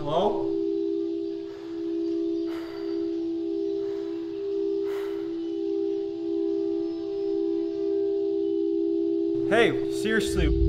Hello? Hey, seriously.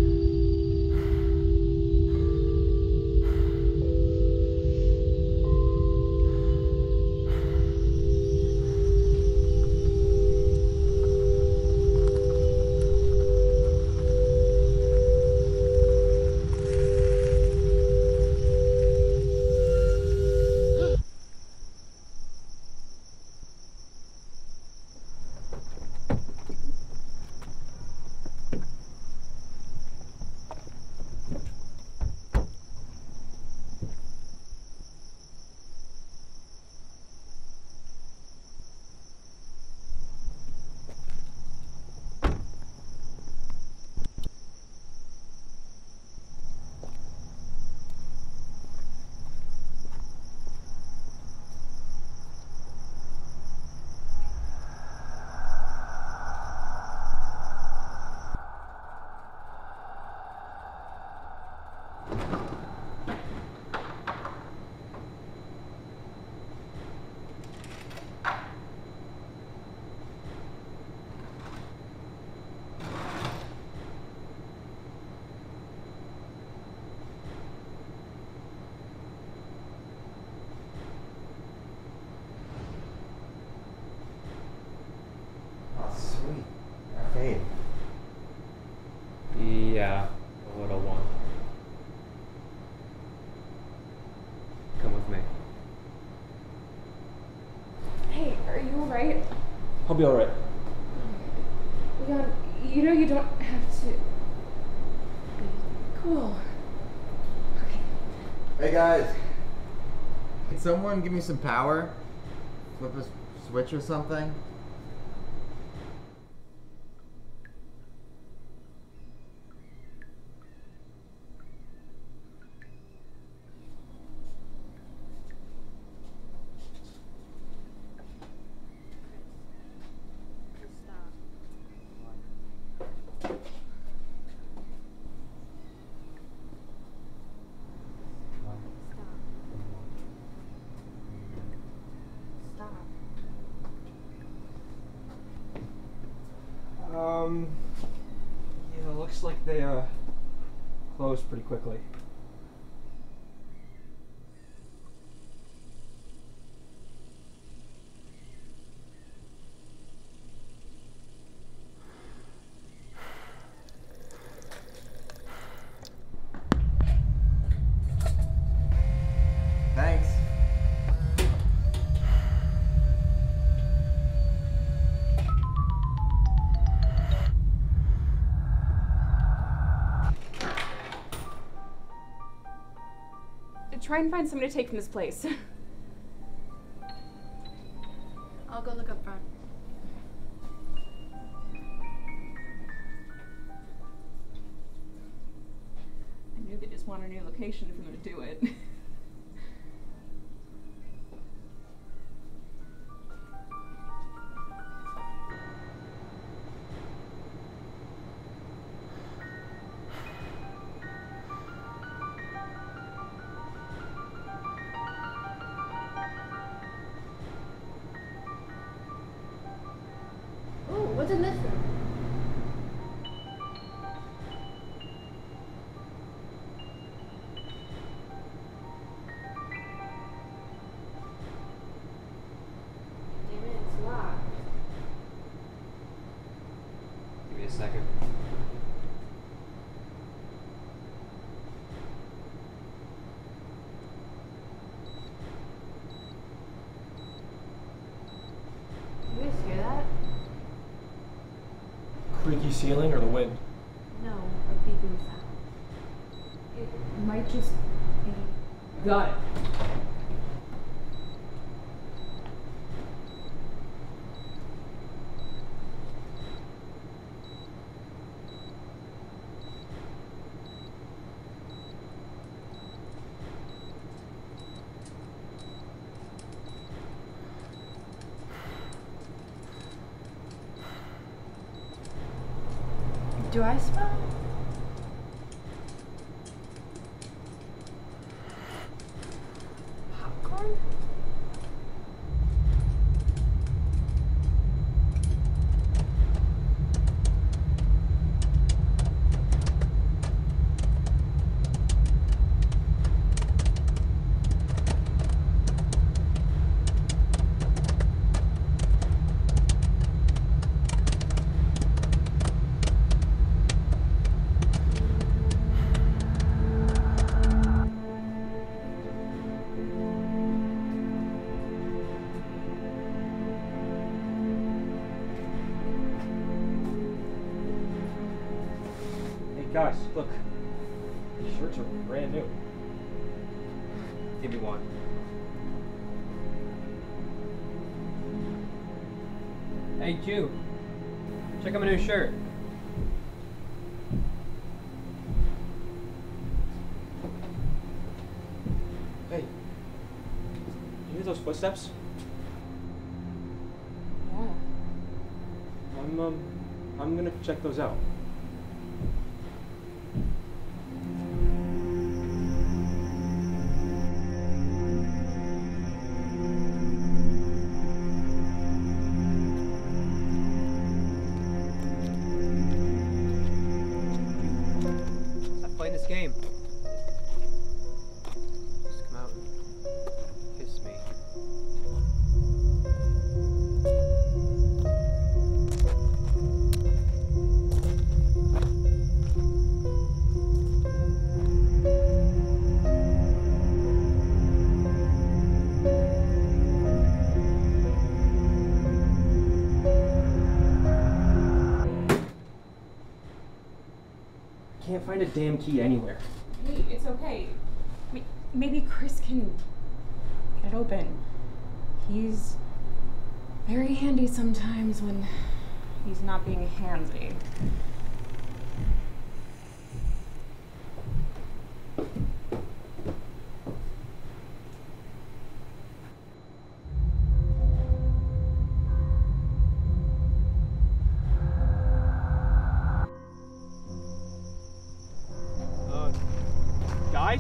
Yeah, the little one. Come with me. Hey, are you alright? I'll be alright. Leon, you know you don't have to be cool. Okay. Hey guys, can someone give me some power? Flip a switch or something? Yeah, looks like they, closed pretty quickly. Thanks. Try and find somebody to take from this place. I'll go look up front. I knew they just wanted a new location for them to do it. What's in this room? Damn it, it's locked. Give me a second. You guys hear that? Creaky ceiling or the wind? No, a beeping sound. It might just be... Got it. Do I smell? Guys, look. These shirts are brand new. Give me one. Hey, Q. Check out my new shirt. Hey. You hear those footsteps? Yeah. I'm gonna check those out. Stop playing this game. Just come out and kiss me. Can't find a damn key anywhere. Hey, it's okay. Maybe Chris can get it open. He's very handy sometimes when he's not being handsy. Guys?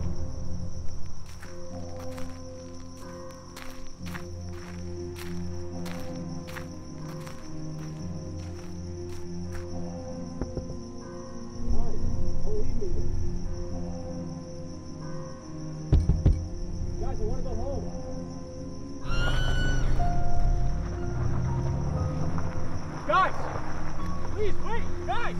Guys, I want to go home. Guys! Please, wait! Guys!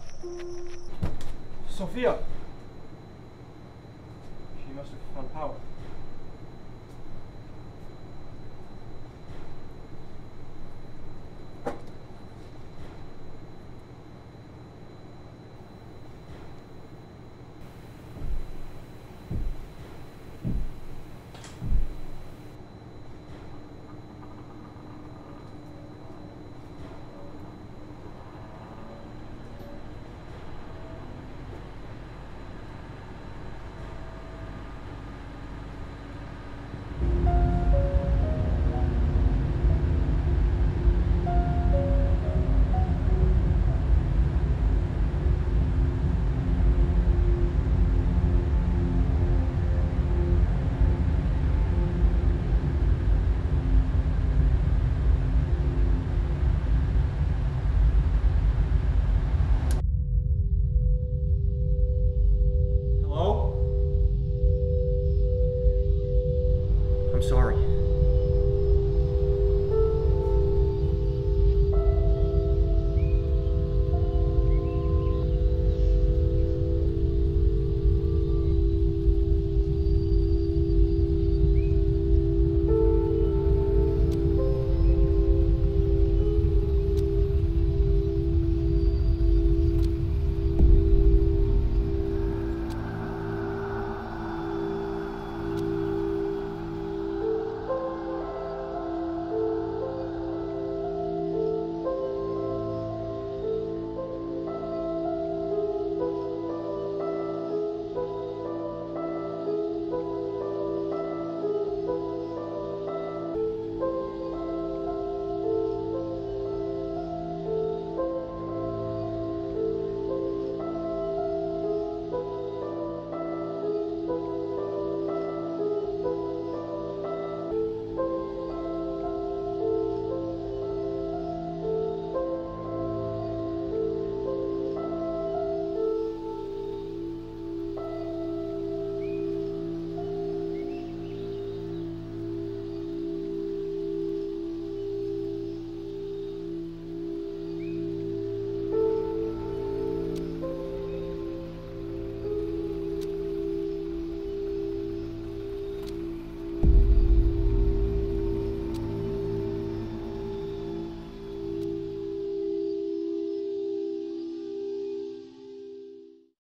Sophia! She must have found power.